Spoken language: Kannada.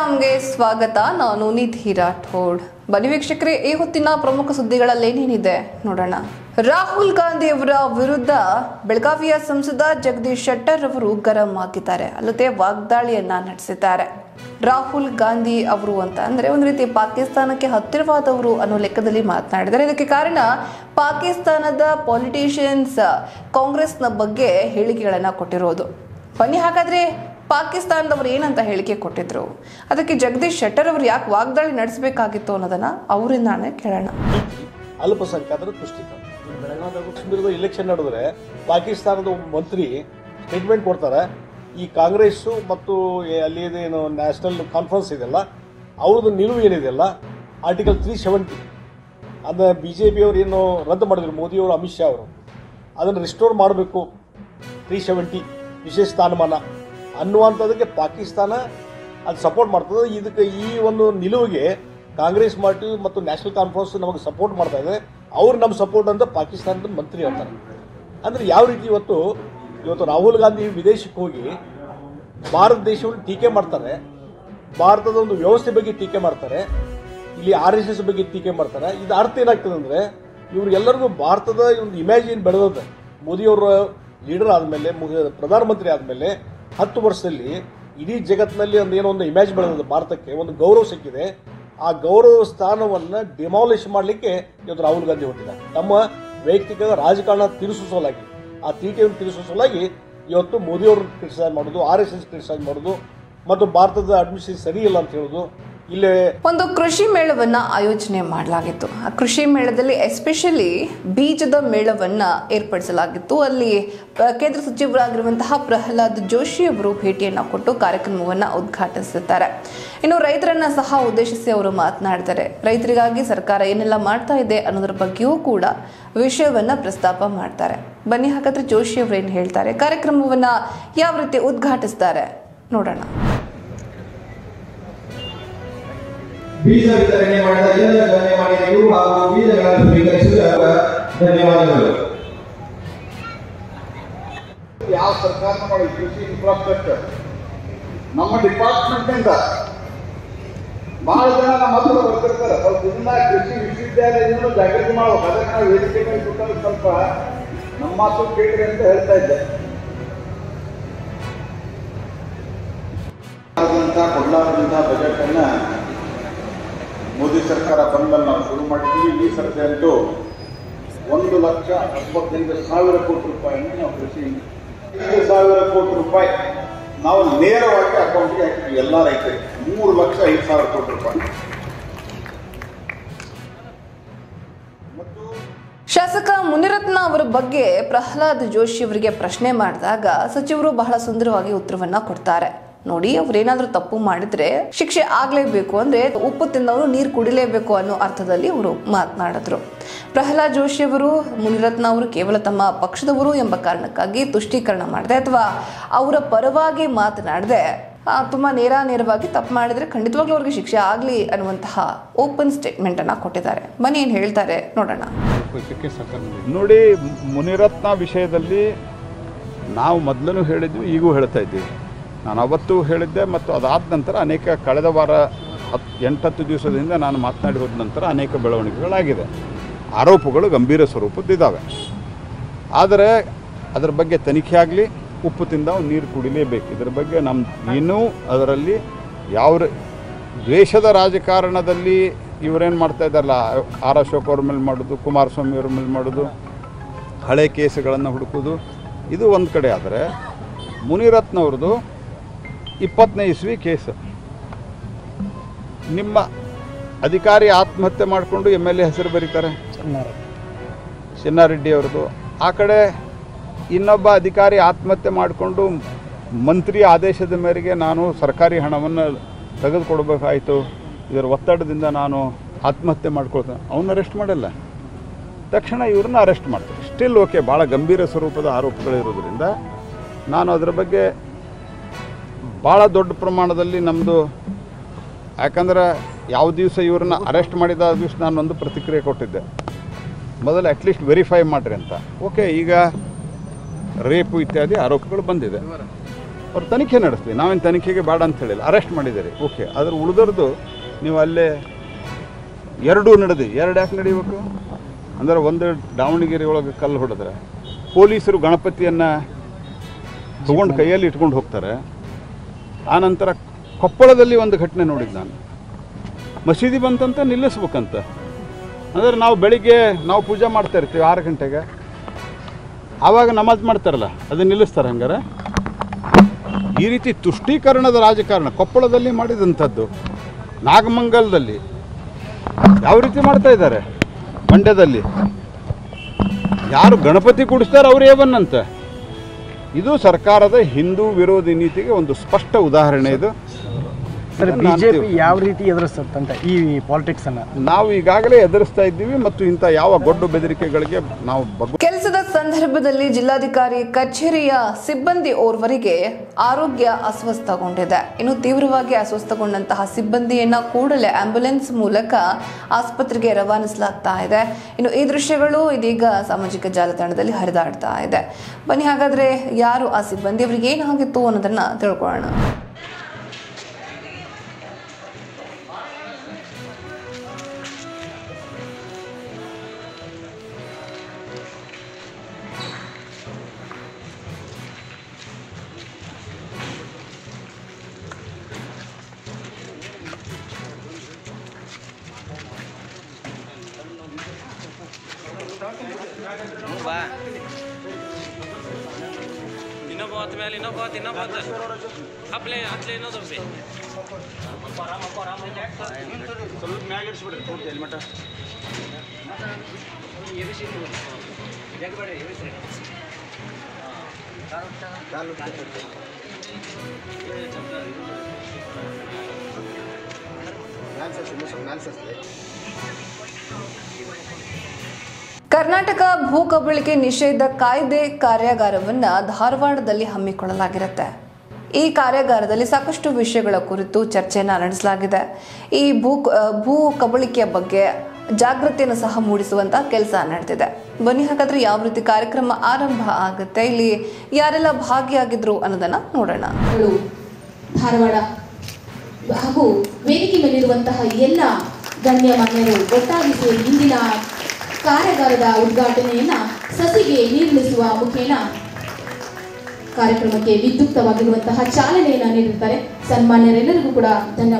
ಗ್ರಾಮ್ಗೆ ಸ್ವಾಗತ. ನಾನು ನಿಧಿ ರಾಠೋಡ್. ಬನ್ನಿ ವೀಕ್ಷಕರೇ, ಈ ಹೊತ್ತಿನ ಪ್ರಮುಖ ಸುದ್ದಿಗಳಲ್ಲಿ ಏನೇನಿದೆ ನೋಡೋಣ. ರಾಹುಲ್ ಗಾಂಧಿ ಅವರ ವಿರುದ್ಧ ಬೆಳಗಾವಿಯ ಸಂಸದ ಜಗದೀಶ್ ಶೆಟ್ಟರ್ ಅವರು ಗರಂ ಆಗಿದ್ದಾರೆ, ಅಲ್ಲದೆ ವಾಗ್ದಾಳಿಯನ್ನ ನಡೆಸಿದ್ದಾರೆ. ರಾಹುಲ್ ಗಾಂಧಿ ಅವರು ಅಂತ ಅಂದ್ರೆ ಒಂದು ರೀತಿ ಪಾಕಿಸ್ತಾನಕ್ಕೆ ಹತ್ತಿರವಾದವರು ಅನ್ನೋ ಲೆಕ್ಕದಲ್ಲಿ ಮಾತನಾಡಿದ್ದಾರೆ. ಇದಕ್ಕೆ ಕಾರಣ ಪಾಕಿಸ್ತಾನದ ಪೊಲಿಟಿಷಿಯನ್ಸ್ ಕಾಂಗ್ರೆಸ್ನ ಬಗ್ಗೆ ಹೇಳಿಕೆಗಳನ್ನ ಕೊಟ್ಟಿರೋದು. ಬನ್ನಿ ಹಾಗಾದ್ರೆ ಪಾಕಿಸ್ತಾನದವರು ಏನಂತ ಹೇಳಿಕೆ ಕೊಟ್ಟಿದ್ರು, ಅದಕ್ಕೆ ಜಗದೀಶ್ ಶೆಟ್ಟರ್ ಅವರು ಯಾಕೆ ವಾಗ್ದಾಳಿ ನಡೆಸಬೇಕಾಗಿತ್ತು ಅನ್ನೋದನ್ನ ಅವರಿಂದಾನೆ ಕೇಳೋಣ. ಅಲ್ಪಸಂಖ್ಯಾತರ ತುಷ್ಟೀಕರಣ ಬೆಳಗಾವಿಯ ಇಲೆಕ್ಷನ್ ನಡೆದ್ರೆ ಪಾಕಿಸ್ತಾನದ ಮಂತ್ರಿ ಸ್ಟೇಟ್ಮೆಂಟ್ ಕೊಡ್ತಾರೆ. ಈ ಕಾಂಗ್ರೆಸ್ಸು ಮತ್ತು ಅಲ್ಲಿ ಏನು ನ್ಯಾಷನಲ್ ಕಾನ್ಫರೆನ್ಸ್ ಇದೆಯಲ್ಲ ಅವ್ರದ್ದು ನಿಲುವು ಏನಿದೆಯಲ್ಲ, ಆರ್ಟಿಕಲ್ 370 ಅದನ್ನ BJP ಅವರು ಏನು ರದ್ದು ಮಾಡಿದ್ರು, ಮೋದಿಯವರು ಅಮಿತ್ ಶಾ ಅವರು ಅದನ್ನು ರಿಸ್ಟೋರ್ ಮಾಡಬೇಕು, 370 ವಿಶೇಷ ಸ್ಥಾನಮಾನ ಅನ್ನುವಂಥದ್ದಕ್ಕೆ ಪಾಕಿಸ್ತಾನ ಅದು ಸಪೋರ್ಟ್ ಮಾಡ್ತದೆ. ಇದಕ್ಕೆ ಈ ಒಂದು ನಿಲುವಿಗೆ ಕಾಂಗ್ರೆಸ್ ಪಾರ್ಟಿ ಮತ್ತು ನ್ಯಾಷನಲ್ ಕಾನ್ಫರೆನ್ಸ್ ನಮಗೆ ಸಪೋರ್ಟ್ ಮಾಡ್ತಾ ಇದೆ, ಅವ್ರು ನಮ್ಮ ಸಪೋರ್ಟ್ ಅಂತ ಪಾಕಿಸ್ತಾನದ ಮಂತ್ರಿ ಹೇಳ್ತಾರೆ. ಅಂದರೆ ಯಾವ ರೀತಿ ಇವತ್ತು ರಾಹುಲ್ ಗಾಂಧಿ ವಿದೇಶಕ್ಕೆ ಹೋಗಿ ಭಾರತ ದೇಶವನ್ನು ಟೀಕೆ ಮಾಡ್ತಾರೆ, ಭಾರತದ ಒಂದು ವ್ಯವಸ್ಥೆ ಬಗ್ಗೆ ಟೀಕೆ ಮಾಡ್ತಾರೆ, ಇಲ್ಲಿ RSS ಬಗ್ಗೆ ಟೀಕೆ ಮಾಡ್ತಾರೆ. ಇದು ಅರ್ಥ ಏನಾಗ್ತದೆ ಅಂದರೆ ಇವ್ರಿಗೆಲ್ಲರಿಗೂ ಭಾರತದ ಒಂದು ಇಮೇಜ್ ಏನು ಬೆಳೆದಿದೆ, ಮೋದಿಯವರ ಲೀಡರ್ ಆದಮೇಲೆ, ಪ್ರಧಾನಮಂತ್ರಿ ಆದಮೇಲೆ 10 ವರ್ಷದಲ್ಲಿ ಇಡೀ ಜಗತ್ತಿನಲ್ಲಿ ಒಂದು ಇಮೇಜ್ ಬೆಳೆದಿದೆ, ಭಾರತಕ್ಕೆ ಒಂದು ಗೌರವ ಸಿಕ್ಕಿದೆ. ಆ ಗೌರವ ಸ್ಥಾನವನ್ನು ಡಿಮಾಲಿಷ್ ಮಾಡಲಿಕ್ಕೆ ಇವತ್ತು ರಾಹುಲ್ ಗಾಂಧಿ ಹೊರಟಿದ್ದಾರೆ. ನಮ್ಮ ವೈಯಕ್ತಿಕ ರಾಜಕಾರಣ ತಿರುಗಿಸೋ ಸಲುವಾಗಿ, ಆ ಟೀಕೆಯನ್ನು ತಿರುಗಿಸೋ ಸಲುವಾಗಿ ಇವತ್ತು ಮೋದಿಯವ್ರನ್ನ ಕ್ರಿಟಿಸೈಸ್ ಮಾಡೋದು, RSS ಕ್ರಿಟಿಸೈಸ್ ಮಾಡೋದು ಮತ್ತು ಭಾರತದ ಅಡ್ಮಿನಿಸ್ಟ್ರೇಷನ್ ಸರಿ ಇಲ್ಲ ಅಂತ ಹೇಳೋದು. ಇಲ್ಲೇ ಒಂದು ಕೃಷಿ ಮೇಳವನ್ನ ಆಯೋಜನೆ ಮಾಡಲಾಗಿತ್ತು. ಆ ಕೃಷಿ ಮೇಳದಲ್ಲಿ ಎಸ್ಪೆಷಲಿ ಬೀಜದ ಮೇಳವನ್ನ ಏರ್ಪಡಿಸಲಾಗಿತ್ತು. ಅಲ್ಲಿ ಕೇಂದ್ರ ಸಚಿವರಾಗಿರುವಂತಹ ಪ್ರಹ್ಲಾದ್ ಜೋಶಿ ಅವರು ಭೇಟಿಯನ್ನ ಕೊಟ್ಟು ಕಾರ್ಯಕ್ರಮವನ್ನ ಉದ್ಘಾಟಿಸಿದ್ದಾರೆ. ಇನ್ನು ರೈತರನ್ನ ಸಹ ಉದ್ದೇಶಿಸಿ ಅವರು ಮಾತನಾಡಿದ್ದಾರೆ. ರೈತರಿಗಾಗಿ ಸರ್ಕಾರ ಏನೆಲ್ಲ ಮಾಡ್ತಾ ಇದೆ ಅನ್ನೋದ್ರ ಬಗ್ಗೆಯೂ ಕೂಡ ವಿಷಯವನ್ನ ಪ್ರಸ್ತಾಪ ಮಾಡ್ತಾರೆ. ಬನ್ನಿ ಹಾಗಾದ್ರೆ ಜೋಶಿ ಅವರು ಏನ್ ಹೇಳ್ತಾರೆ, ಕಾರ್ಯಕ್ರಮವನ್ನ ಯಾವ ರೀತಿ ಉದ್ಘಾಟಿಸ್ತಾರೆ ನೋಡೋಣ. ಬೀಜ ವಿತರಣೆ ಮಾಡಿದ ಎಲ್ಲ ಗಣ್ಯಮಾನ್ಯರಿಗೂ ಹಾಗೂ ಬೀಜಗಳನ್ನು ಸ್ವೀಕರಿಸಿದ ಧನ್ಯವಾದಗಳು. ಯಾವ ಸರ್ಕಾರ ಮಾಡಿ ಕೃಷಿ ಇನ್ಫ್ರಾಸ್ಟ್ರಕ್ಚರ್ ನಮ್ಮ ಡಿಪಾರ್ಟ್ಮೆಂಟ್ ಇಂದ ಬಹಳ ಜನ ನಮ್ಮ ಹತ್ರ ಬರ್ತಿರ್ತಾರೆ. ಸ್ವಲ್ಪ ಇದನ್ನ ಕೃಷಿ ವಿಶ್ವವಿದ್ಯಾಲಯದಿಂದ ಜಾಗೃತಿ ಮಾಡ್ಬೇಕು. ಅದಕ್ಕೆ ನಾವು ವೇದಿಕೆ ಮೇಲೆ ಕೂತಲ್ಲಿ ಸ್ವಲ್ಪ ನಮ್ಮ ಮಾತು ಕೇಳ್ರಿ ಅಂತ ಹೇಳ್ತಾ ಇದ್ದೆ. ಕೊಡಲಾದಂತಹ ಬಜೆಟ್ ಅನ್ನ ಮೋದಿ ಸರ್ಕಾರ ಬಂದಲ್ಲಿ ನಾವು ಶುರು ಮಾಡಿದ್ದೀವಿ. ಈ ಸರ್ತಿ ಅಂತೂ 1,95,000 ಕೋಟಿ ರೂಪಾಯಿಯನ್ನು ನಾವು ಕೃಷಿ 5,000 ಕೋಟಿ ರೂಪಾಯಿ ನಾವು ನೇರವಾಗಿ ಅಕೌಂಟ್ಗೆ ಹಾಕಿದ್ವಿ ಎಲ್ಲ ರೈತರಿಗೆ. 3,05,000 ಕೋಟಿ ರೂಪಾಯಿ. ಶಾಸಕ ಮುನಿರತ್ನ ಅವರ ಬಗ್ಗೆ ಪ್ರಹ್ಲಾದ್ ಜೋಶಿ ಅವರಿಗೆ ಪ್ರಶ್ನೆ ಮಾಡಿದಾಗ ಸಚಿವರು ಬಹಳ ಸುಂದರವಾಗಿ ಉತ್ತರವನ್ನ ಕೊಡ್ತಾರೆ. ನೋಡಿ, ಅವ್ರೇನಾದ್ರೂ ತಪ್ಪು ಮಾಡಿದ್ರೆ ಶಿಕ್ಷೆ ಆಗ್ಲೇಬೇಕು, ಅಂದ್ರೆ ಉಪ್ಪು ತಿನ್ನವರು ನೀರು ಕುಡಿಲೇಬೇಕು ಅನ್ನೋ ಅರ್ಥದಲ್ಲಿ ಅವರು ಮಾತನಾಡಿದ್ರು. ಪ್ರಹ್ಲಾದ್ ಜೋಶಿ ಅವರು ಮುನಿರತ್ನ ಅವರು ಕೇವಲ ತಮ್ಮ ಪಕ್ಷದವರು ಎಂಬ ಕಾರಣಕ್ಕಾಗಿ ತುಷ್ಟೀಕರಣ ಮಾಡದೆ ಅಥವಾ ಅವರ ಪರವಾಗಿ ಮಾತನಾಡದೆ ತುಂಬಾ ನೇರವಾಗಿ ತಪ್ಪು ಮಾಡಿದ್ರೆ ಖಂಡಿತವಾಗ್ಲೂ ಅವ್ರಿಗೆ ಶಿಕ್ಷೆ ಆಗ್ಲಿ ಅನ್ನುವಂತಹ ಓಪನ್ ಸ್ಟೇಟ್ಮೆಂಟ್ ಅನ್ನ ಕೊಟ್ಟಿದ್ದಾರೆ. ಬನ್ನಿ ಏನ್ ಹೇಳ್ತಾರೆ ನೋಡೋಣ. ನೋಡಿ, ಮುನಿರತ್ನ ವಿಷಯದಲ್ಲಿ ನಾವು ಮೊದಲೂ ಹೇಳಿದ್ವಿ, ಈಗೂ ಹೇಳ್ತಾ ಇದ್ದೀವಿ. ನಾನು ಅವತ್ತು ಹೇಳಿದ್ದೆ ಮತ್ತು ಅದಾದ ನಂತರ ಅನೇಕ ಕಳೆದ ವಾರ 8-10 ದಿವಸದಿಂದ ನಾನು ಮಾತನಾಡಿ ಹೋದ ನಂತರ ಅನೇಕ ಬೆಳವಣಿಗೆಗಳಾಗಿದೆ. ಆರೋಪಗಳು ಗಂಭೀರ ಸ್ವರೂಪದ್ದಿದ್ದಾವೆ. ಆದರೆ ಅದರ ಬಗ್ಗೆ ತನಿಖೆ ಆಗಲಿ, ಉಪ್ಪು ತಿಂದ ನೀರು ಕುಡಿಲೇಬೇಕು. ಇದರ ಬಗ್ಗೆ ಇನ್ನೂ ಅದರಲ್ಲಿ ಯಾವ ದ್ವೇಷದ ರಾಜಕಾರಣದಲ್ಲಿ ಇವರೇನು ಮಾಡ್ತಾ ಇದ್ದಾರಲ್ಲ, R ಅಶೋಕ್ ಅವ್ರ ಮೇಲೆ ಮಾಡೋದು, ಕುಮಾರಸ್ವಾಮಿ ಅವ್ರ ಮೇಲೆ ಮಾಡೋದು, ಹಳೆ ಕೇಸುಗಳನ್ನು ಹುಡುಕೋದು, ಇದು ಒಂದು ಕಡೆ. ಆದರೆ ಮುನಿರತ್ನವ್ರದ್ದು 20ನೇ ಇಸ್ವಿ ಕೇಸು. ನಿಮ್ಮ ಅಧಿಕಾರಿ ಆತ್ಮಹತ್ಯೆ ಮಾಡಿಕೊಂಡು MLA ಹೆಸರು ಬರೀತಾರೆ, ಚಿನ್ನಾರೆಡ್ಡಿ ಅವ್ರದ್ದು. ಆ ಕಡೆ ಇನ್ನೊಬ್ಬ ಅಧಿಕಾರಿ ಆತ್ಮಹತ್ಯೆ ಮಾಡಿಕೊಂಡು ಮಂತ್ರಿ ಆದೇಶದ ಮೇರೆಗೆ ನಾನು ಸರ್ಕಾರಿ ಹಣವನ್ನು ತೆಗೆದುಕೊಡ್ಬೇಕಾಯಿತು, ಇದರ ಒತ್ತಡದಿಂದ ನಾನು ಆತ್ಮಹತ್ಯೆ ಮಾಡ್ಕೊಳ್ತೇನೆ, ಅವನ್ನ ಅರೆಸ್ಟ್ ಮಾಡಲ್ಲ, ತಕ್ಷಣ ಇವ್ರನ್ನ ಅರೆಸ್ಟ್ ಮಾಡ್ತಾರೆ. ಸ್ಟಿಲ್ ಓಕೆ, ಭಾಳ ಗಂಭೀರ ಸ್ವರೂಪದ ಆರೋಪಗಳಿರೋದ್ರಿಂದ ನಾನು ಅದರ ಬಗ್ಗೆ ಭಾಳ ದೊಡ್ಡ ಪ್ರಮಾಣದಲ್ಲಿ ನಮ್ಮದು, ಯಾಕಂದ್ರೆ ಯಾವ ದಿವಸ ಇವ್ರನ್ನ ಅರೆಸ್ಟ್ ಮಾಡಿದ ದಿವಸ ನಾನೊಂದು ಪ್ರತಿಕ್ರಿಯೆ ಕೊಟ್ಟಿದ್ದೆ, ಮೊದಲು ಅಟ್ಲೀಸ್ಟ್ ವೆರಿಫೈ ಮಾಡಿರಿ ಅಂತ. ಓಕೆ, ಈಗ ರೇಪು ಇತ್ಯಾದಿ ಆರೋಪಗಳು ಬಂದಿದೆ. ಅವ್ರು ತನಿಖೆ ನಡೆಸ್ಲಿ, ನಾವೇನು ತನಿಖೆಗೆ ಬೇಡ ಅಂತ ಹೇಳಿಲ್ಲ, ಅರೆಸ್ಟ್ ಮಾಡಿದ್ದಾರೆ ಓಕೆ. ಅದ್ರ ಉಳಿದರ್ದು ನೀವು ಅಲ್ಲೇ 2 ನಡೆದು 2 ಯಾಕೆ ನಡೀಬೇಕು ಅಂದರೆ, ಒಂದು ದಾವಣಗೆರೆ ಒಳಗೆ ಕಲ್ಲು ಹೊಡೆದ್ರೆ ಪೊಲೀಸರು ಗಣಪತಿಯನ್ನು ತೊಗೊಂಡು ಕೈಯಲ್ಲಿ ಇಟ್ಕೊಂಡು ಹೋಗ್ತಾರೆ. ಆನಂತರ ಕೊಪ್ಪಳದಲ್ಲಿ ಒಂದು ಘಟನೆ ನೋಡಿದ್ದು ನಾನು, ಮಸೀದಿ ಬಂತಂತ ನಿಲ್ಲಿಸ್ಬೇಕಂತ. ಅಂದರೆ ನಾವು ಬೆಳಿಗ್ಗೆ ನಾವು ಪೂಜೆ ಮಾಡ್ತಾ ಇರ್ತೀವಿ 6 ಗಂಟೆಗೆ, ಆವಾಗ ನಮಾಜ್ ಮಾಡ್ತಾರಲ್ಲ ಅದನ್ನು ನಿಲ್ಲಿಸ್ತಾರೆ. ಹಂಗಾರೆ ಈ ರೀತಿ ತುಷ್ಟೀಕರಣದ ರಾಜಕಾರಣ ಕೊಪ್ಪಳದಲ್ಲಿ ಮಾಡಿದಂಥದ್ದು, ನಾಗಮಂಗಲದಲ್ಲಿ ಯಾವ ರೀತಿ ಮಾಡ್ತಾ ಇದ್ದಾರೆ, ಮಂಡ್ಯದಲ್ಲಿ ಯಾರು ಗಣಪತಿ ಕೂಡಿಸ್ತಾರೆ ಅವ್ರು ಏವನ್ನಂತೆ. ಇದು ಸರ್ಕಾರದ ಹಿಂದೂ ವಿರೋಧಿ ನೀತಿಗೆ ಒಂದು ಸ್ಪಷ್ಟ ಉದಾಹರಣೆ. ಇದು ಸರ್, ಬಿಜೆಪಿ ಯಾವ ರೀತಿ ಎದುರಿಸ್ತಂತ ಈ ಪಾಲಿಟಿಕ್ಸ್ ಅನ್ನ ನಾವು ಈಗಾಗಲೇ ಎದುರಿಸ್ತಾ ಇದ್ದೀವಿ ಮತ್ತು ಇಂಥ ಯಾವ ಗೊಡ್ಡು ಬೆದರಿಕೆಗಳಿಗೆ ನಾವು ಕೆಲಸದ ಸಂದರ್ಭದಲ್ಲಿ ಜಿಲ್ಲಾಧಿಕಾರಿ ಕಚೇರಿಯ ಸಿಬ್ಬಂದಿ ಓರ್ವರಿಗೆ ಆರೋಗ್ಯ ಅಸ್ವಸ್ಥಗೊಂಡಿದೆ. ಇನ್ನು ತೀವ್ರವಾಗಿ ಅಸ್ವಸ್ಥಗೊಂಡಂತಹ ಸಿಬ್ಬಂದಿಯನ್ನ ಕೂಡಲೇ ಆಂಬ್ಯುಲೆನ್ಸ್ ಮೂಲಕ ಆಸ್ಪತ್ರೆಗೆ ರವಾನಿಸಲಾಗ್ತಾ ಇದೆ. ಇನ್ನು ಈ ದೃಶ್ಯಗಳು ಇದೀಗ ಸಾಮಾಜಿಕ ಜಾಲತಾಣದಲ್ಲಿ ಹರಿದಾಡ್ತಾ ಇದೆ. ಬನ್ನಿ ಹಾಗಾದ್ರೆ ಯಾರು ಆ ಸಿಬ್ಬಂದಿ, ಅವರಿಗೆ ಏನಾಗಿತ್ತು ಅನ್ನೋದನ್ನ ತಿಳ್ಕೊಳ್ಳೋಣ. ಕರ್ನಾಟಕ ಭೂ ಕಬಳಿಕೆ ನಿಷೇಧ ಕಾಯ್ದೆ ಕಾರ್ಯಾಗಾರವನ್ನು ಧಾರವಾಡದಲ್ಲಿ ಹಮ್ಮಿಕೊಳ್ಳಲಾಗಿರುತ್ತೆ. ಈ ಕಾರ್ಯಾಗಾರದಲ್ಲಿ ಸಾಕಷ್ಟು ವಿಷಯಗಳ ಕುರಿತು ಚರ್ಚೆಯನ್ನು ನಡೆಸಲಾಗಿದೆ. ಈ ಭೂ ಕಬಳಿಕೆಯ ಬಗ್ಗೆ ಜಾಗೃತಿಯನ್ನು ಸಹ ಮೂಡಿಸುವಂತಹ ಕೆಲಸ ನಡೆದಿದೆ. ಬನ್ನಿ ಹಾಗಾದ್ರೆ ಯಾವ ರೀತಿ ಕಾರ್ಯಕ್ರಮ ಆರಂಭ ಆಗುತ್ತೆ, ಇಲ್ಲಿ ಯಾರೆಲ್ಲ ಭಾಗಿಯಾಗಿದ್ರು ಅನ್ನೋದನ್ನ ನೋಡೋಣ. ಧಾರವಾಡ ಹಾಗೂ ವೇದಿಕೆ ಮೇಲಿರುವಂತಹ ಎಲ್ಲ ಗಣ್ಯಮಾನ್ಯರು ಒಟ್ಟಾಗಿ ಸೇರಿ ಇಂದಿನ ಕಾರ್ಯಾಗಾರದ ಉದ್ಘಾಟನೆಯನ್ನ ಸಸಿಗೆ ನೀರುಣಿಸುವ ಮುಖೇನ ಕಾರ್ಯಕ್ರಮಕ್ಕೆ ವಿದ್ಯುಕ್ತವಾಗಿರುವಂತಹ ಚಾಲನೆಯನ್ನ ನೀಡಿರುತ್ತಾರೆ. ಸನ್ಮಾನ್ಯರೆಲ್ಲರಿಗೂ ಕೂಡ ಧನ್ಯವಾದ.